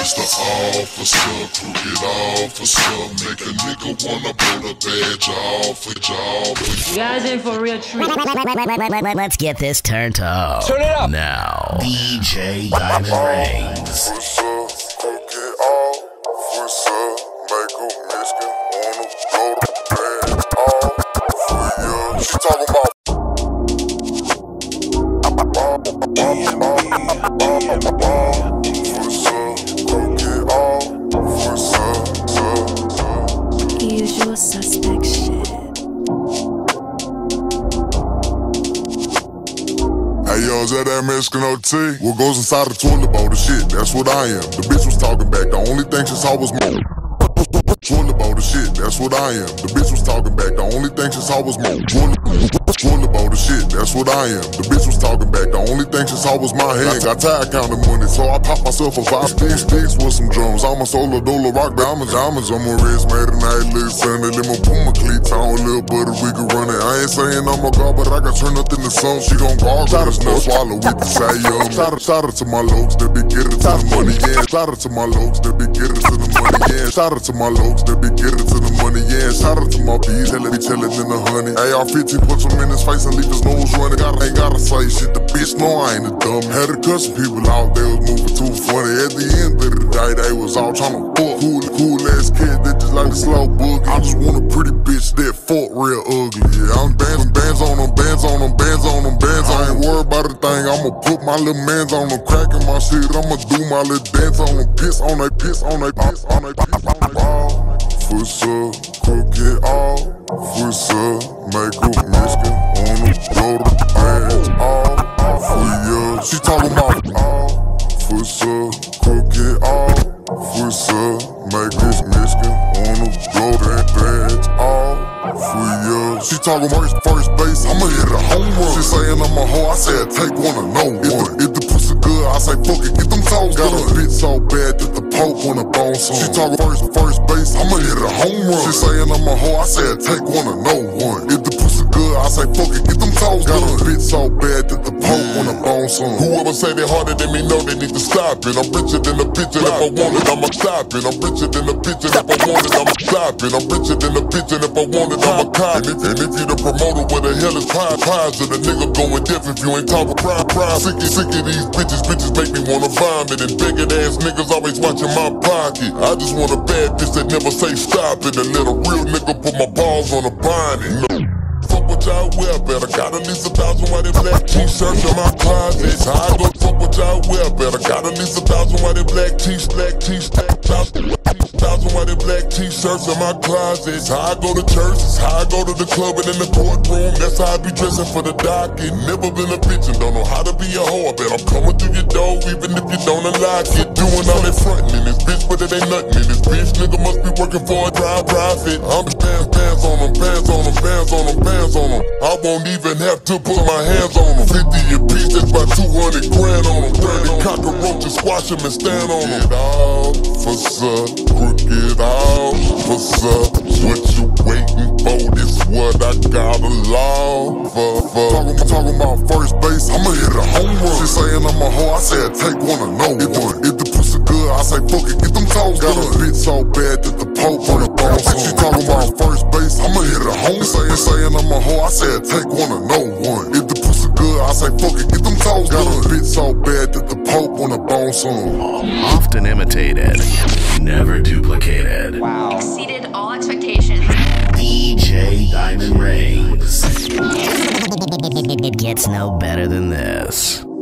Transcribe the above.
Mr. Officer, crooked officer, make a nigga wanna blow the badge off a job. You guys in for a real treat. Let's get this turned up. Turn it up. Now, DJ Diamond Rings. What's up, crooked officer, make a Mexican wanna blow the badge off for you. She talking about Usual suspect shit. Hey yo, is that Mexican OT? What goes inside the toilet bowl? The shit, that's what I am. The bitch was talking back, the only thing she saw was more. Toilet bowl, the shit, that's what I am. The bitch was talking back, the only thing she saw was more. Toilet bowl, the shit, that's what I am. The bitch was talking back, the only thing she saw was my hand. Got tired counting money, so I popped myself a 5 sticks with some drums. I'm a solo dolo rock diamonds. I'm a wrist made a night, little Sunday. Let my puma cleats on, little buddy, we can run it. I ain't saying I'm a god, but I got turned up in the sun. She gon' gargle, this no swallow with the say young. Shout out to my locs that be getting to the money, yeah. Shout out to my locs that be getting to the money, yeah. Shout out to my locs that be getting to the money, yeah. Shout out to my bees, they let me tell it in the honey. AR-15 put some in his face and leave his nose running. Ain't gotta say shit, the bitch know I ain't a dummy. Had to cut some people out, they was moving too funny. At the end of the day, they was all tryna fuck. Cool ass kid that just like a slow boogie. I just want a pretty bitch that fuck real ugly. Yeah, I'm bands on them, bands on them, bands on them, bands. I ain't worried about a thing, I'ma put my little mans on them, cracking my shit. I'ma do my little dance on them, piss on they, piss on they, piss on they, piss on they. Officer, crooked officer, make a Mexican wanna blow the badge off for you. She talking about officer, crooked officer, make a Mexican wanna blow that badge off for you. She talking first base, I'ma hit a home run. She saying I'm a hoe, I said take one or no one. If the pussy good, I say fuck it, get them toes. Got a bitch so bad that the Pope wanna bone some. She talking first base, I'ma hit a home run. She saying I'm a hoe, I said take one or no one. If the pussy good, I say fuck it, get them toes. Got a bitch so bad that the Pope wanna bone some. Whoever say they harder than me know they need to stop it. I'm richer than a bitch and if I want it, I'ma stop it. I'm richer than a bitch and if I want it, I'ma stop it. I'm richer than a bitch and if I want it, I'ma cop it. And if you the promoter, where the hell is pies of the nigga going deaf if you ain't talking pride. Sick of these bitches make me wanna vomit. And begging ass niggas always watching my pocket. I just want a bad bitch that never say stop it. And let a real nigga put my balls on a bonnet. No. Fuck what y'all wear better. Got at least 1,000 white and black t-shirts in my closet. I go fuck what y'all wear better. Got at least 1,000 white and black t-shirts, 1,000 white and black t-shirts in my closet. How I go to church, it's how I go to the club and in the courtroom. That's how I be dressing for the docket. Never been a bitch and don't know how to be a hoe. I bet I'm coming through your door even if you don't unlock it. Doing all that frontin' in this bitch, but it ain't nothing in this bitch. Nigga must be working for a dry profit. I'm bands on them, bands on them, bands on them, bands on them. I won't even have to put my hands on them. 50 a piece, that's about 200 grand on them. 30 cockroaches, squash them and stand on them. Get officer, crooked officer, what you waiting for? This what I got a law for. Talking about first base, I'ma hit a home run. She saying I'm a hoe, I said take one or no one. If the pussy good, I say fuck it, get them toes. Got a bitch so bad that the Pope wanna bone some. She talking about first base, I'ma hit a home run. Saying I'm a hoe, I said take one or no one. If the pussy good, I say fuck it, get them toes. Got a bitch so bad that the Pope wanna bone some. Often imitated, never duplicated. Wow. Exceeded all expectations. DJ Diamond Rings. It gets no better than this.